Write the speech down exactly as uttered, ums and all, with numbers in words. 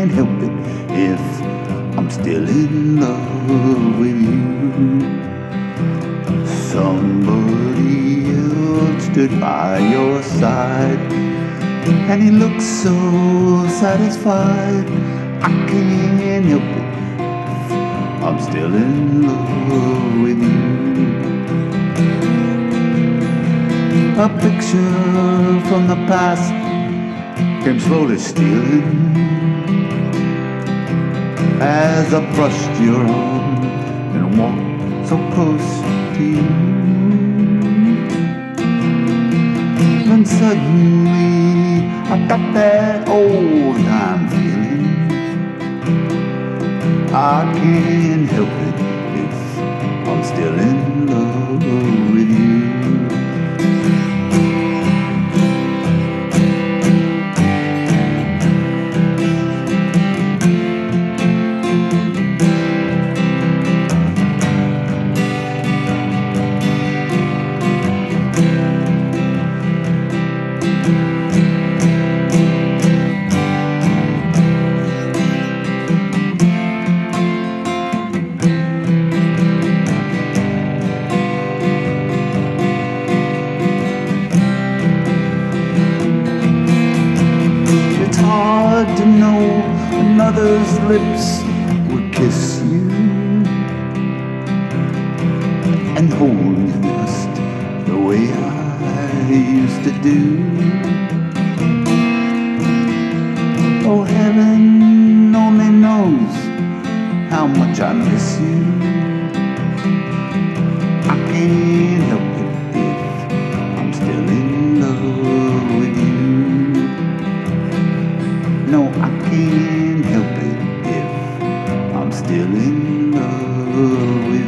can't help it if I'm still in love with you. Somebody else stood by your side, and he looks so satisfied. I can't help it if I'm still in love with you. A picture from the past came slowly stealing as I brushed your arm and walked so close to you. Then suddenly I got that old time feeling. I can't help it if I'm still in love with you. Hard to know another's lips would kiss you and hold you just the way I used to do. Oh, heaven only knows how much I miss you. I can't help it if I'm still in love with you. No, I can't help it if I'm still in love with you.